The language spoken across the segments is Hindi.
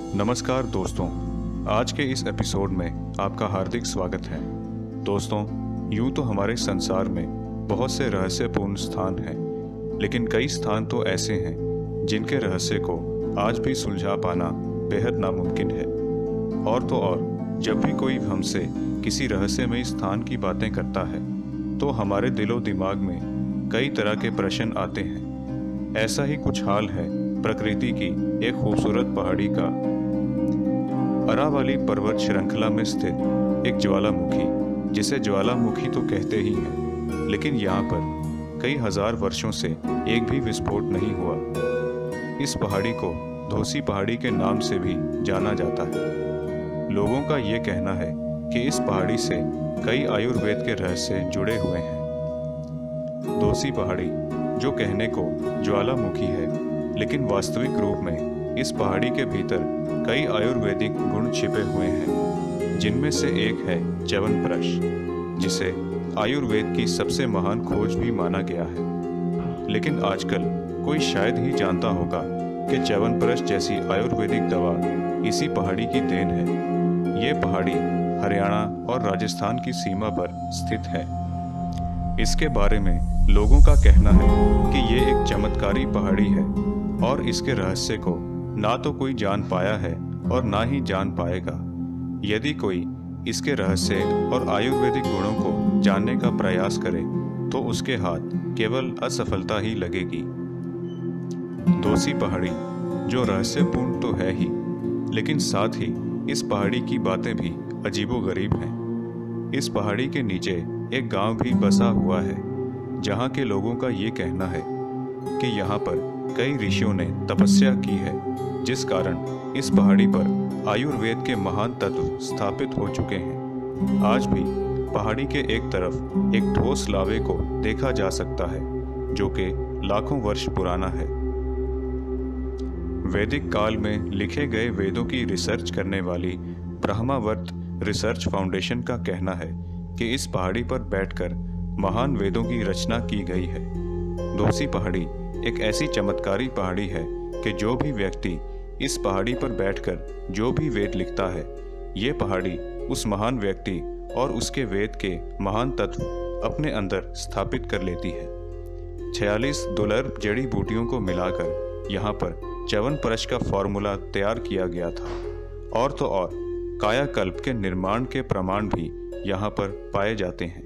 नमस्कार दोस्तों, आज के इस एपिसोड में आपका हार्दिक स्वागत है। दोस्तों, यूँ तो हमारे संसार में बहुत से रहस्यपूर्ण स्थान हैं, लेकिन कई स्थान तो ऐसे हैं जिनके रहस्य को आज भी सुलझा पाना बेहद नामुमकिन है। और तो और, जब भी कोई हमसे किसी रहस्यमय स्थान की बातें करता है तो हमारे दिलो दिमाग में कई तरह के प्रश्न आते हैं। ऐसा ही कुछ हाल है प्रकृति की एक खूबसूरत पहाड़ी का। अरावली पर्वत श्रृंखला में स्थित एक ज्वालामुखी, जिसे ज्वालामुखी तो कहते ही हैं, लेकिन यहाँ पर कई हजार वर्षों से एक भी विस्फोट नहीं हुआ। इस पहाड़ी को धोसी पहाड़ी के नाम से भी जाना जाता है। लोगों का ये कहना है कि इस पहाड़ी से कई आयुर्वेद के रहस्य जुड़े हुए हैं। धोसी पहाड़ी जो कहने को ज्वालामुखी है, लेकिन वास्तविक रूप में इस पहाड़ी के भीतर कई आयुर्वेदिक गुण छिपे हुए हैं, जिनमें से एक है च्यवनप्राश, जिसे आयुर्वेद की सबसे महान खोज भी माना गया है। लेकिन आजकल कोई शायद ही जानता होगा कि च्यवनप्राश जैसी आयुर्वेदिक दवा इसी पहाड़ी की देन है। ये पहाड़ी हरियाणा और राजस्थान की सीमा पर स्थित है। इसके बारे में लोगों का कहना है कि ये एक चमत्कारी पहाड़ी है और इसके रहस्य को ना तो कोई जान पाया है और ना ही जान पाएगा। यदि कोई इसके रहस्य और आयुर्वेदिक गुणों को जानने का प्रयास करे तो उसके हाथ केवल असफलता ही लगेगी। धोसी पहाड़ी जो रहस्यपूर्ण तो है ही, लेकिन साथ ही इस पहाड़ी की बातें भी अजीबोगरीब हैं। इस पहाड़ी के नीचे एक गांव भी बसा हुआ है, जहां के लोगों का ये कहना है कि यहाँ पर कई ऋषियों ने तपस्या की है, जिस कारण इस पहाड़ी पर आयुर्वेद के महान तत्व स्थापित हो चुके हैं। आज भी पहाड़ी के एक तरफ एक ठोस लावे को देखा जा सकता है, जो कि लाखों वर्ष पुराना है। वैदिक काल में लिखे गए वेदों की रिसर्च करने वाली ब्रह्मावर्त रिसर्च फाउंडेशन का कहना है कि इस पहाड़ी पर बैठकर महान वेदों की रचना की गई है। धोसी पहाड़ी एक ऐसी चमत्कारी पहाड़ी है कि जो भी व्यक्ति इस पहाड़ी पर बैठकर जो भी वेद लिखता है, ये पहाड़ी उस महान व्यक्ति और उसके वेद के महान तत्व अपने अंदर स्थापित कर लेती है। 46 दुर्लभ जड़ी बूटियों को मिलाकर यहाँ पर च्यवनप्राश का फॉर्मूला तैयार किया गया था। और तो और, कायाकल्प के निर्माण के प्रमाण भी यहाँ पर पाए जाते हैं।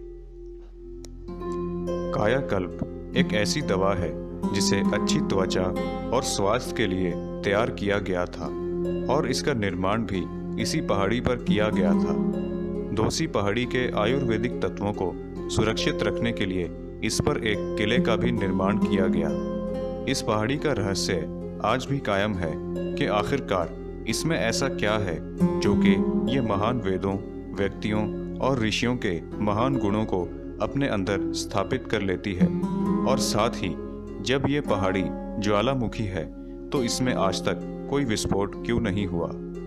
कायाकल्प एक ऐसी दवा है जिसे अच्छी त्वचा और स्वास्थ्य के लिए तैयार किया गया था, और इसका निर्माण भी इसी पहाड़ी पर किया गया था। धोसी पहाड़ी के आयुर्वेदिक तत्वों को सुरक्षित रखने के लिए इस पर एक किले का भी निर्माण किया गया। इस पहाड़ी का रहस्य आज भी कायम है कि आखिरकार इसमें ऐसा क्या है जो कि ये महान वेदों, व्यक्तियों और ऋषियों के महान गुणों को अपने अंदर स्थापित कर लेती है। और साथ ही जब ये पहाड़ी ज्वालामुखी है तो इसमें आज तक कोई विस्फोट क्यों नहीं हुआ।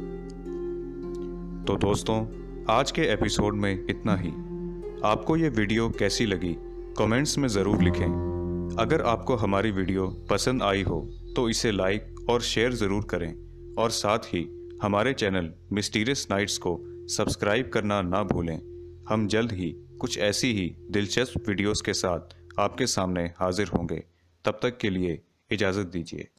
तो दोस्तों, आज के एपिसोड में इतना ही। आपको ये वीडियो कैसी लगी कमेंट्स में ज़रूर लिखें। अगर आपको हमारी वीडियो पसंद आई हो तो इसे लाइक और शेयर ज़रूर करें, और साथ ही हमारे चैनल मिस्टीरियस नाइट्स को सब्सक्राइब करना ना भूलें। हम जल्द ही कुछ ऐसी ही दिलचस्प वीडियोस के साथ आपके सामने हाजिर होंगे। तब तक के लिए इजाज़त दीजिए।